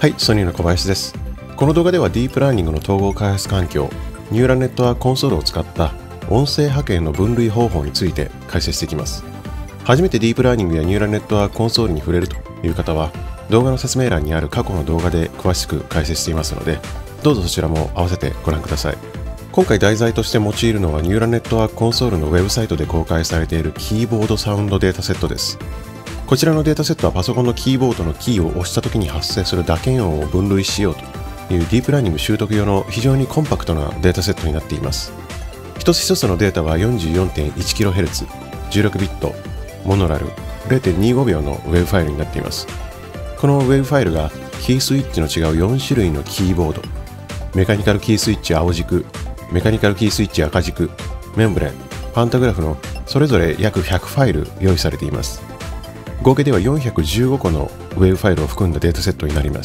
はい、ソニーの小林です。この動画ではディープラーニングの統合開発環境、ニューラルネットワークコンソールを使った音声波形の分類方法について解説していきます。初めてディープラーニングやニューラルネットワークコンソールに触れるという方は、動画の説明欄にある過去の動画で詳しく解説していますので、どうぞそちらも合わせてご覧ください。今回題材として用いるのはニューラルネットワークコンソールのウェブサイトで公開されているキーボードサウンドデータセットです。こちらのデータセットはパソコンのキーボードのキーを押した時に発生する打鍵音を分類しようというディープラーニング習得用の非常にコンパクトなデータセットになっています。一つ一つのデータは 44.1kHz、16ビット、モノラル、0.25 秒のウェブファイルになっています。このウェブファイルがキースイッチの違う4種類のキーボード、メカニカルキースイッチ青軸、メカニカルキースイッチ赤軸、メンブレン、パンタグラフのそれぞれ約100ファイル用意されています。合計では415個のウェブファイルを含んだデータセットになります。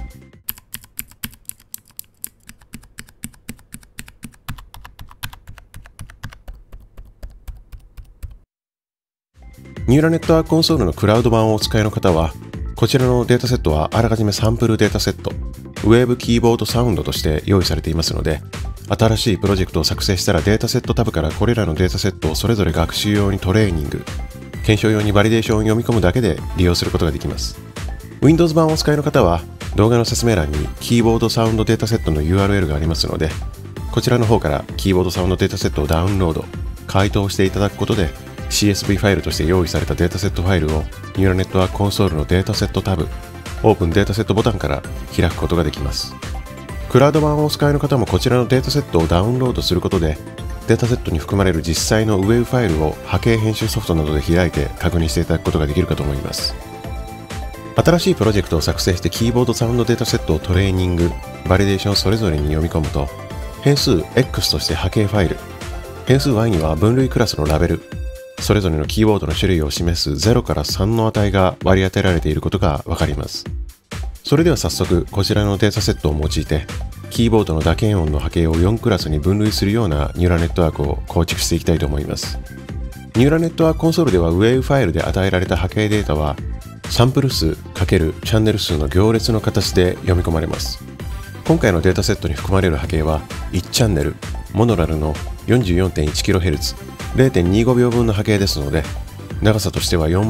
ニューラルネットワークコンソールのクラウド版をお使いの方は、こちらのデータセットはあらかじめサンプルデータセット、ウェブキーボードサウンドとして用意されていますので、新しいプロジェクトを作成したらデータセットタブからこれらのデータセットをそれぞれ学習用にトレーニング、検証用にバリデーションを読み込むだけで利用することができます。Windows 版をお使いの方は、動画の説明欄にキーボードサウンドデータセットの URL がありますので、こちらの方からキーボードサウンドデータセットをダウンロード、解凍していただくことで、CSV ファイルとして用意されたデータセットファイルをニューラルネットワークコンソールのデータセットタブ、オープンデータセットボタンから開くことができます。クラウド版をお使いの方もこちらのデータセットをダウンロードすることで、データセットに含まれる実際のウェブファイルを波形編集ソフトなどで開いて確認していただくことができるかと思います。新しいプロジェクトを作成してキーボードサウンドデータセットをトレーニング、バリデーションそれぞれに読み込むと、変数 X として波形ファイル、変数 Y には分類クラスのラベル、それぞれのキーボードの種類を示す0から3の値が割り当てられていることがわかります。それでは早速こちらのデータセットを用いて、キーボードの打鍵音の波形を4クラスに分類するようなニューラルネットワークを構築していきたいと思います。ニューラルネットワークコンソールではウェブファイルで与えられた波形データはサンプル数×チャンネル数の行列の形で読み込まれます。今回のデータセットに含まれる波形は1チャンネル、モノラルの 44.1kHz、0.25 秒分の波形ですので、長さとしては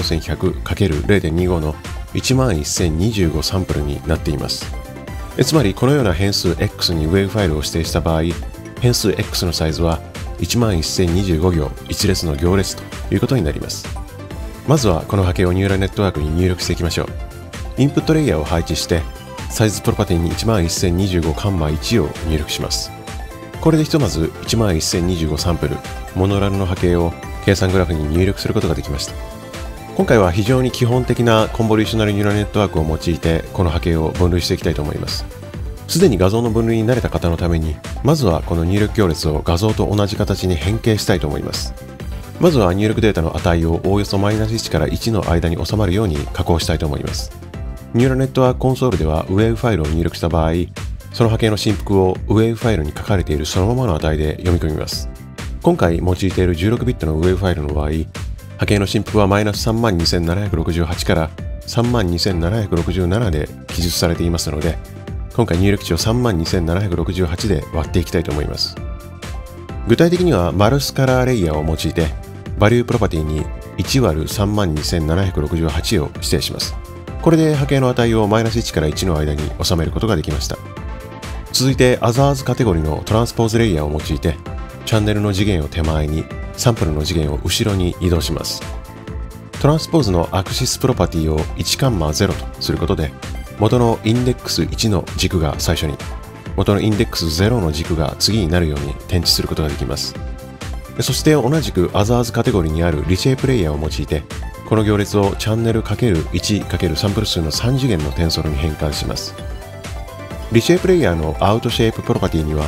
44,100×0.25 の 11,025 サンプルになっています。つまりこのような変数 X にウェブファイルを指定した場合、変数 X のサイズは 11,025 行1列の行列ということになります。まずはこの波形をニューラルネットワークに入力していきましょう。インプットレイヤーを配置してサイズプロパティに 11,025,1 を入力します。これでひとまず 11,025 サンプル、モノラルの波形を計算グラフに入力することができました。今回は非常に基本的なコンボリューショナルニューラルネットワークを用いてこの波形を分類していきたいと思います。すでに画像の分類に慣れた方のために、まずはこの入力行列を画像と同じ形に変形したいと思います。まずは入力データの値をおおよそマイナス1から1の間に収まるように加工したいと思います。ニューラルネットワークコンソールではウェブファイルを入力した場合、その波形の振幅をウェブファイルに書かれているそのままの値で読み込みます。今回用いている16ビットのウェブファイルの場合、波形の振幅はマイナス 32,768 から 32,767 で記述されていますので、今回入力値を 32,768 で割っていきたいと思います。具体的にはマルスカラーレイヤーを用いて、バリュープロパティに1割る 32,768 を指定します。これで波形の値をマイナス1から1の間に収めることができました。続いて Others カテゴリのトランスポーズレイヤーを用いて、チャンネルの次元を手前に、サンプルの次元を後ろに移動します。トランスポーズのアクシスプロパティを 1,0 とすることで、元のインデックス1の軸が最初に、元のインデックス0の軸が次になるように転置することができます。そして同じく Others カテゴリにあるリシェイプレイヤーを用いて、この行列をチャンネル ×1× サンプル数の3次元のテンソルに変換します。リシェイプレイヤーのアウトシェイププロパティには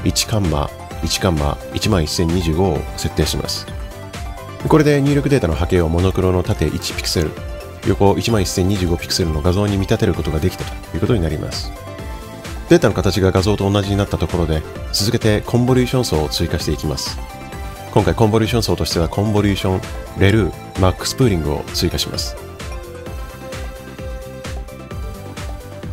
1,1,1125 を設定します。これで入力データの波形をモノクロの縦1ピクセル、横 11,025 ピクセルの画像に見立てることができたということになります。データの形が画像と同じになったところで、続けてコンボリューション層を追加していきます。今回コンボリューション層としてはコンボリューション、レルー、マックスプーリングを追加します。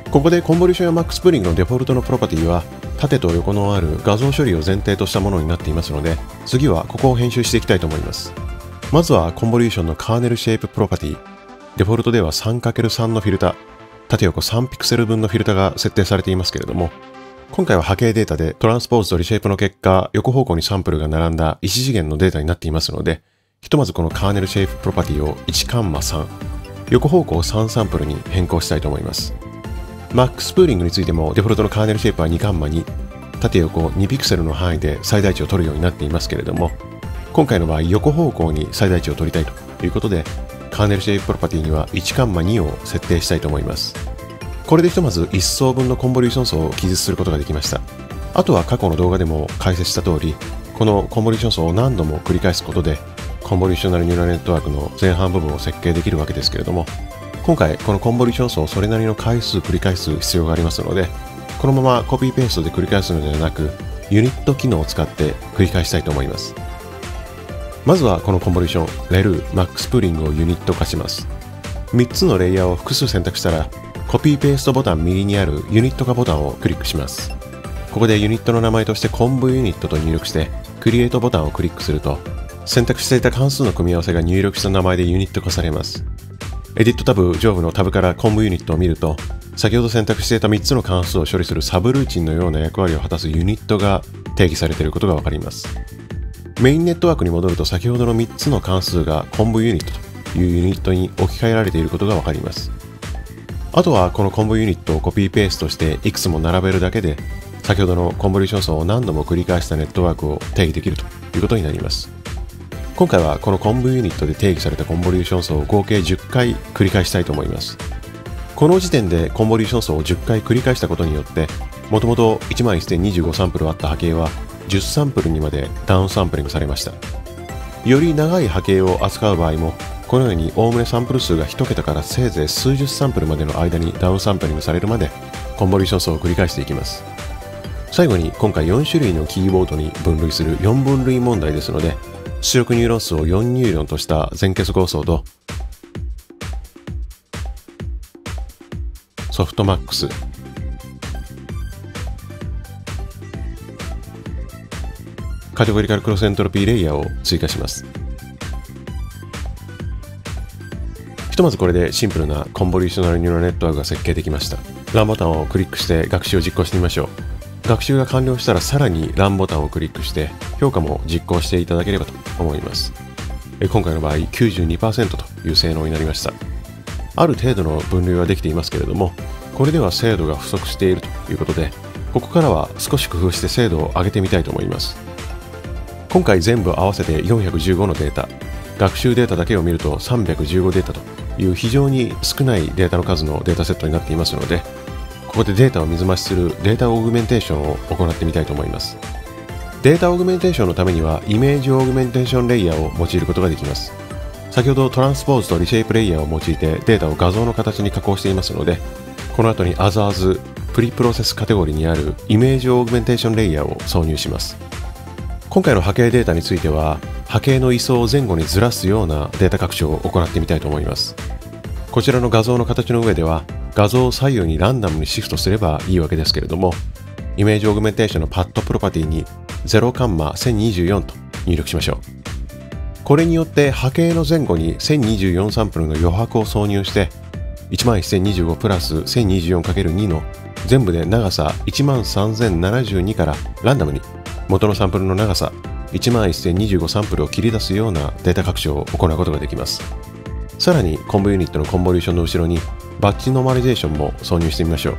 ここでコンボリューションやマックスプリングのデフォルトのプロパティは縦と横のある画像処理を前提としたものになっていますので、次はここを編集していきたいと思います。まずはコンボリューションのカーネルシェイププロパティ。デフォルトでは 3×3 のフィルター、縦横3ピクセル分のフィルタが設定されていますけれども、今回は波形データでトランスポーズとリシェイプの結果、横方向にサンプルが並んだ1次元のデータになっていますので、ひとまずこのカーネルシェイププロパティを 1×3、横方向3サンプルに変更したいと思います。マックスプーリングについてもデフォルトのカーネルシェイプは 2×2、縦横2ピクセルの範囲で最大値を取るようになっていますけれども、今回の場合横方向に最大値を取りたいということで、カーネルシェイププロパティには 1×2 を設定したいと思います。これでひとまず1層分のコンボリューション層を記述することができました。あとは過去の動画でも解説した通り、このコンボリューション層を何度も繰り返すことで、コンボリューショナルニューラルネットワークの前半部分を設計できるわけですけれども、今回このコンボリューション層をそれなりの回数繰り返す必要がありますので、このままコピーペーストで繰り返すのではなく、ユニット機能を使って繰り返したいと思います。まずはこのコンボリューション、レル、マックスプリングをユニット化します。3つのレイヤーを複数選択したら、コピーペーストボタン右にあるユニット化ボタンをクリックします。ここでユニットの名前としてコンボユニットと入力して、クリエイトボタンをクリックすると、選択していた関数の組み合わせが入力した名前でユニット化されます。エディットタブ上部のタブからコンボユニットを見ると、先ほど選択していた3つの関数を処理するサブルーチンのような役割を果たすユニットが定義されていることがわかります。メインネットワークに戻ると先ほどの3つの関数がコンボユニットというユニットに置き換えられていることがわかります。あとはこのコンボユニットをコピーペーストしていくつも並べるだけで、先ほどのコンボリューション層を何度も繰り返したネットワークを定義できるということになります。今回はこのコンボユニットで定義されたコンボリューション層を合計10回繰り返したいと思います。この時点でコンボリューション層を10回繰り返したことによって、もともと11025サンプルあった波形は10サンプルにまでダウンサンプリングされました。より長い波形を扱う場合も、このようにおおむねサンプル数が1桁からせいぜい数十サンプルまでの間にダウンサンプリングされるまでコンボリューション層を繰り返していきます。最後に今回4種類のキーボードに分類する4分類問題ですので、出力ニューロン数を4ニューロンとした全結合層とソフトマックス、カテゴリカルクロスエントロピーレイヤーを追加します。ひとまずこれでシンプルなコンボリューショナルニューラルネットワークが設計できました。ランボタンをクリックして学習を実行してみましょう。学習が完了したらさらにランボタンをクリックして評価も実行していただければと思います。今回の場合 92% という性能になりました。ある程度の分類はできていますけれども、これでは精度が不足しているということで、ここからは少し工夫して精度を上げてみたいと思います。今回全部合わせて415のデータ、学習データだけを見ると315データという非常に少ないデータの数のデータセットになっていますので、ここでデータを水増しするデータオーグメンテーションを行ってみたいと思います。データオーグメンテーションのためにはイメージオーグメンテーションレイヤーを用いることができます。先ほどトランスポーズとリシェイプレイヤーを用いてデータを画像の形に加工していますので、この後に Others プリプロセスカテゴリーにあるイメージオーグメンテーションレイヤーを挿入します。今回の波形データについては波形の位相を前後にずらすようなデータ拡張を行ってみたいと思います。こちらの画像の形の上では画像を左右にランダムにシフトすればいいわけですけれども、イメージオーグメンテーションのパッドプロパティに 0×1024 と入力しましょう。これによって波形の前後に1024サンプルの余白を挿入して11025プラス 1024×2 の全部で長さ13072からランダムに元のサンプルの長さ11025サンプルを切り出すようなデータ拡張を行うことができます。さらにコンボユニットのコンボリューションの後ろにバッチノーマリゼーションも挿入してみましょう。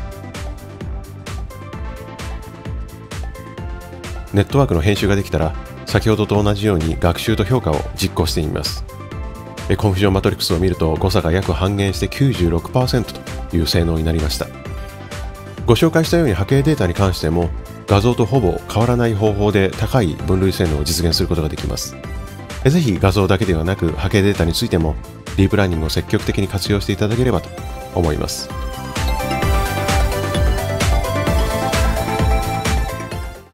ネットワークの編集ができたら先ほどと同じように学習と評価を実行してみます。コンフュージョンマトリックスを見ると誤差が約半減して 96% という性能になりました。ご紹介したように波形データに関しても画像とほぼ変わらない方法で高い分類性能を実現することができます。ぜひ画像だけではなく波形データについてもディープラーニングを積極的に活用していただければと思います。